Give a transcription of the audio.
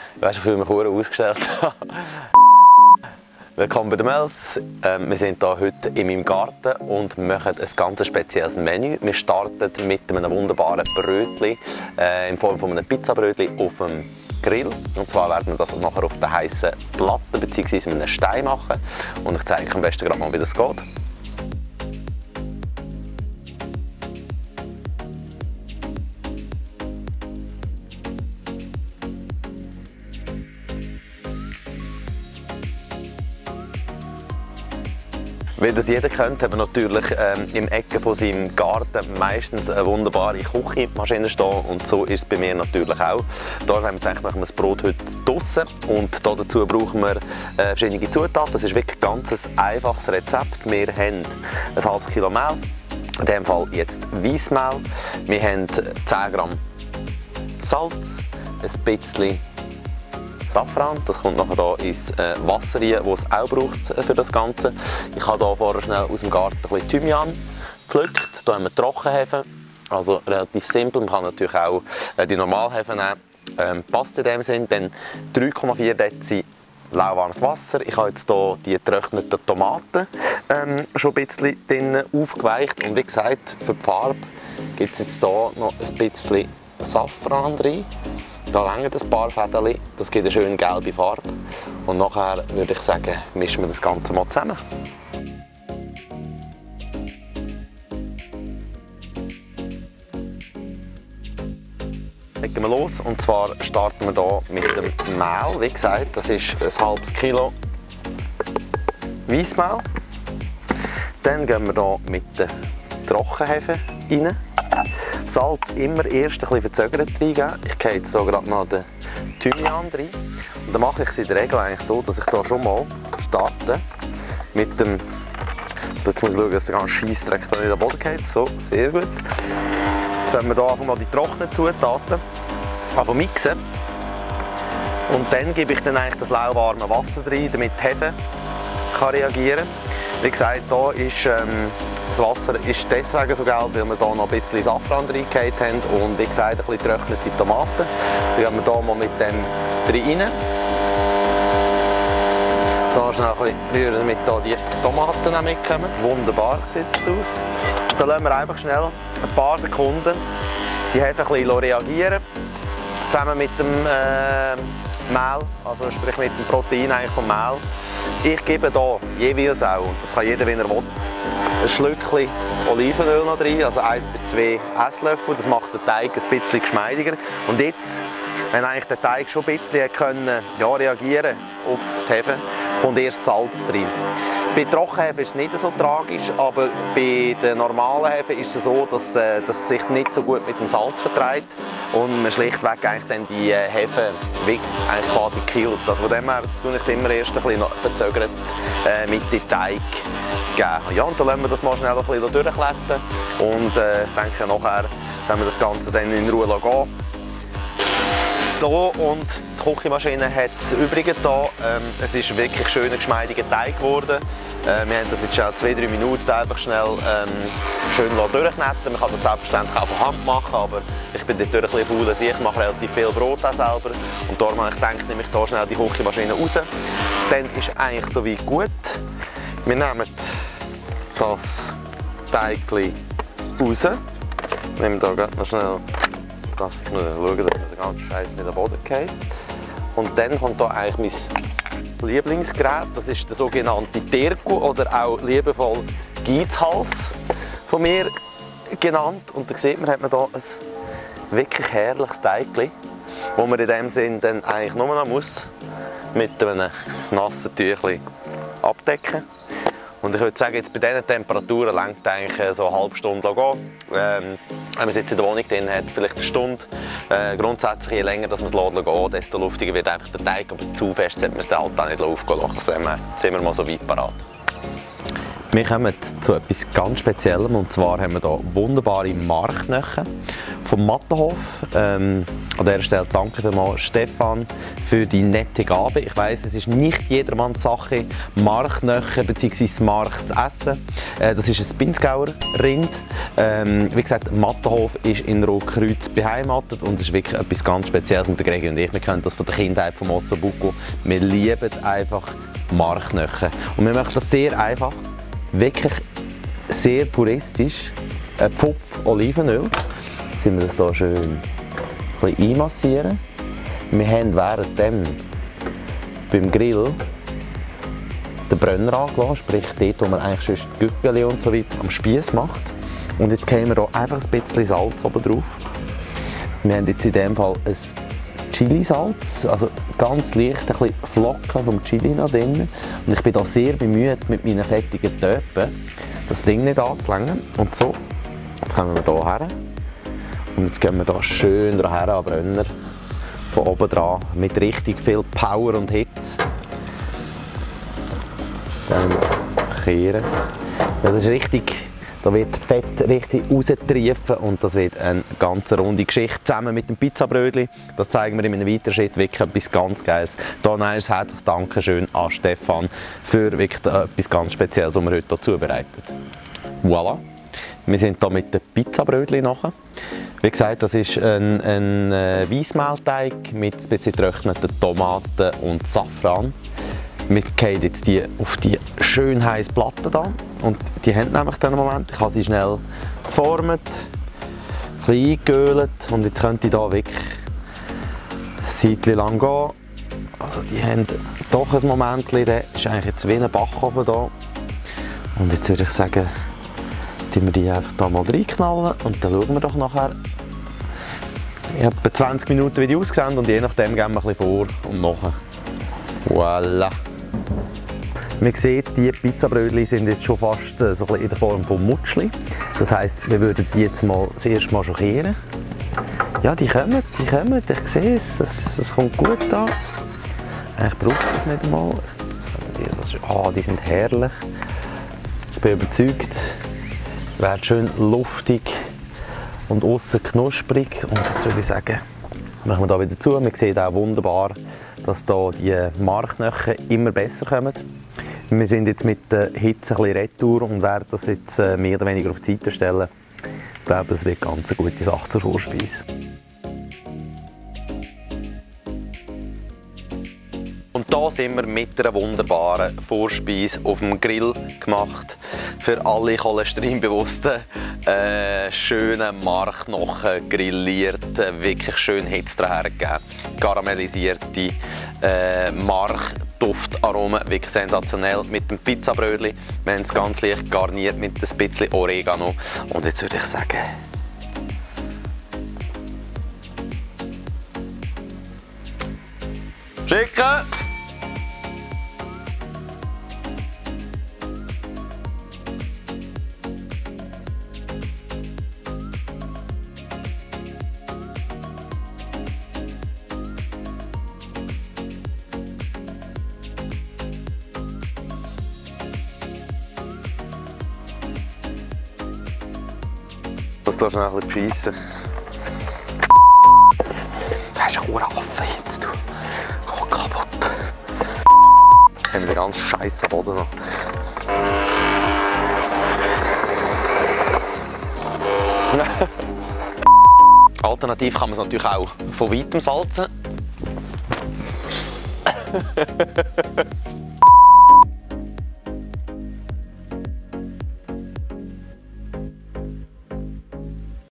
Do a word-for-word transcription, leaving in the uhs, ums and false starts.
Weißt du, wie viel ich mich ausgestellt habe? Willkommen bei den Mels. Wir sind hier heute in meinem Garten und machen ein ganz spezielles Menü. Wir starten mit einem wunderbaren Brötchen äh, in Form von einem Pizzabrötchen auf dem Grill. Und zwar werden wir das nachher auf der heißen Platte bzw. mit einem Stein machen. Und ich zeige euch am besten gerade mal, wie das geht. Wie das jeder kennt, hat man natürlich ähm, im Ecke von seinem Garten meistens eine wunderbare Küchenmaschine stehen und so ist es bei mir natürlich auch. Da haben wir gedacht, machen wir das Brot heute draussen und dazu brauchen wir äh, verschiedene Zutaten. Das ist wirklich ein ganz einfaches Rezept. Wir haben ein halbes Kilo Mehl, in diesem Fall jetzt Weissmehl. Wir haben zehn Gramm Salz, ein bisschen Safran, das kommt nachher hier ins äh, Wasser rein, das es auch braucht äh, für das Ganze. Ich habe hier vorher schnell aus dem Garten ein bisschen Thymian gepflückt. Hier haben wir Trockenhefe, also relativ simpel. Man kann natürlich auch äh, die Normalhefe nehmen. Ähm, passt in dem Sinn. Dann drei Komma vier Deziliter lauwarmes Wasser. Ich habe jetzt hier die getrockneten Tomaten ähm, schon ein bisschen drin aufgeweicht. Und wie gesagt, für die Farbe gibt es jetzt hier noch ein bisschen Safran drin. Da hängen ein paar Fäden, das gibt eine schöne gelbe Farbe. Und nachher würde ich sagen, mischen wir das Ganze mal zusammen. Legen wir los. Und zwar starten wir hier mit dem Mehl. Wie gesagt, das ist ein halbes Kilo Weissmehl. Dann gehen wir hier mit der Trockenhefe rein. Salz immer erst ein bisschen verzögert reingeben. Ich gehe jetzt hier gerade noch den Thymian rein. Und dann mache ich es in der Regel eigentlich so, dass ich hier schon mal starte mit dem. Jetzt muss ich schauen, dass der ganze Scheissdreck nicht an den Boden geht. So, sehr gut. Jetzt werden wir hier einfach mal die trockenen Zutaten einfach mixen. Und dann gebe ich dann eigentlich das lauwarme Wasser rein, damit die Hefe kann reagieren kann. Wie gesagt, hier ist ähm, das Wasser ist deswegen so gelb, weil wir hier noch ein bisschen Safran reingegeben haben und wie gesagt ein bisschen getrocknete Tomaten. Dann gehen wir hier mal mit dem rein. Hier schnell ein bisschen rühren, damit hier die Tomaten auch mitkommen. Wunderbar sieht das aus. Und dann lassen wir einfach schnell ein paar Sekunden die Hefe ein bisschen reagieren. Zusammen mit dem äh, Mehl, also sprich mit dem Protein eigentlich vom Mehl. Ich gebe hier jeweils auch, und das kann jeder, wenn er will, ein Schlückchen Olivenöl noch rein, also eins bis zwei Esslöffel. Das macht den Teig ein bisschen geschmeidiger. Und jetzt, wenn eigentlich der Teig schon ein bisschen können, ja, reagieren auf die Hefe, kommt erst Salz rein. Bei Trockenhefe ist es nicht so tragisch, aber bei der normalen Hefe ist es so, dass, äh, dass es sich nicht so gut mit dem Salz verträgt und man schlichtweg eigentlich dann die äh, Hefe wie, eigentlich quasi killt. Also von dem her tue ich es immer erst ein bisschen verzögert äh, mit dem Teig geben. Ja, und dann lassen wir das mal schnell ein bisschen durchkletten und äh, ich denke nachher, wenn wir das Ganze dann in Ruhe gehen. So, und die Küchenmaschine hat das Übrige da. Ähm, es ist wirklich schöner, geschmeidiger Teig geworden. Äh, wir haben das jetzt schon zwei, drei Minuten einfach schnell ähm, schön durchknetten. Man kann das selbstverständlich auch von Hand machen, aber ich bin natürlich ein bisschen faul. Ich mache relativ viel Brot auch selber. Und darum habe ich gedacht, nehme ich hier schnell die Küchenmaschine raus. Dann ist eigentlich soweit gut. Wir nehmen das Teigchen raus. Wir nehmen hier noch schnell das, schauen, dass der ganze Scheiß nicht an den Boden geht. Und dann kommt hier eigentlich mein Lieblingsgerät, das ist der sogenannte Tergu oder auch liebevoll Geizhals von mir genannt. Und da sieht man, hat man hier ein wirklich herrliches Teigchen, das man in dem Sinn dann eigentlich nur noch muss mit einem nassen Tüchlein abdecken. Und ich würde sagen, jetzt bei diesen Temperaturen reicht eigentlich so eine halbe Stunde gehen. Ähm, wenn man es jetzt in der Wohnung drin hat, vielleicht eine Stunde. Äh, grundsätzlich, je länger dass man es gehen lässt, desto luftiger wird einfach der Teig. Aber zu fest sollte man es dann halt auch nicht aufgehen lassen. Von dem her sind wir mal so weit parat. Wir kommen zu etwas ganz Speziellem, und zwar haben wir hier wunderbare Markknochen vom Mattenhof. Ähm, an dieser Stelle danke vielmals Stefan für die nette Gabe. Ich weiss, es ist nicht jedermanns Sache, Markknochen bzw. Mark zu essen. Äh, das ist ein Pinzgauer Rind. Ähm, wie gesagt, Mattenhof ist in Rotkreuz beheimatet und es ist wirklich etwas ganz Spezielles. Und der Gregi und ich, wir kennen das von der Kindheit vom Ossobuco. Wir lieben einfach Markknochen. Und wir machen das sehr einfach. Wirklich sehr puristisch. Ein Pfupf Olivenöl. Jetzt sind wir das hier schön ein bisschen einmassieren. Wir haben währenddem beim Grill den Brenner angelassen, sprich dort, wo man eigentlich sonst die Güppeli und so weiter am Spieß macht. Und jetzt geben wir hier einfach ein bisschen Salz oben drauf. Wir haben jetzt in diesem Fall ein Chilisalz, also ganz leicht ein bisschen Flocken vom Chili noch drin. Und ich bin da sehr bemüht, mit meinen fettigen Töpfen das Ding nicht anzulenken. Und so, jetzt kommen wir hier her. Und jetzt gehen wir hier schön daher an den Brenner. Von oben dran, mit richtig viel Power und Hitze. Dann kehren. Das ist richtig. Da wird Fett richtig raustriefen und das wird eine ganz runde Geschichte. Zusammen mit dem Pizzabrötchen, das zeigen wir in einem weiteren Schritt, wirklich etwas ganz Geiles. Da ein herzliches Dankeschön an Stefan für wirklich etwas ganz Spezielles, was wir heute hier zubereitet. Voilà, wir sind hier mit dem Pizzabrötchen nachher. Wie gesagt, das ist ein, ein Weissmehlteig mit ein bisschen getrockneten Tomaten und Safran. Wir gehen jetzt die auf die schön heiße Platte da. Und die haben nämlich diesen Moment. Ich habe sie schnell geformt, ein bisschen eingeölt und jetzt könnte ich hier wirklich ein Zeitchen lang gehen. Also die haben doch ein Moment, der ist eigentlich jetzt wie ein Backofen da. Und jetzt würde ich sagen, tun wir die einfach da mal reinknallen und dann schauen wir doch nachher. Ich habe etwa zwanzig Minuten, wie die aussehen, und je nachdem gehen wir ein bisschen vor und nachher. Voilà! Man sieht, die Pizzabrötchen sind jetzt schon fast äh, so ein bisschen in der Form von Mutschli. Das heisst, wir würden die jetzt mal das erste Mal schockieren. Ja, die kommen, die kommen, ich sehe es, das, das kommt gut an. Ich brauche das nicht einmal. Oh, die sind herrlich. Ich bin überzeugt, werden schön luftig und aussen knusprig. Und jetzt würde ich sagen, machen wir da wieder zu. Man sieht auch wunderbar, dass hier die Markknochen immer besser kommen. Wir sind jetzt mit der Hitze ein bisschen retour und werden das jetzt mehr oder weniger auf die Seite stellen. Ich glaube, es wird ganz eine gute Sache zur Vorspeise. Und da sind wir mit einer wunderbaren Vorspeise auf dem Grill gemacht. Für alle cholesterinbewussten, äh, schönen Markknochen grilliert, wirklich schön Hitze dahergegeben. Karamellisierte äh, Markduftaromen, wirklich sensationell mit dem Pizzabrötchen. Wir haben es ganz leicht garniert mit ein bisschen Oregano. Und jetzt würde ich sagen, schicken! Das darfst du noch ein bisschen beschissen. Das ist ein Affe jetzt, du. Oh, kaputt. Jetzt haben wir den ganzen Scheiß am Boden noch. Alternativ kann man es natürlich auch von weitem salzen.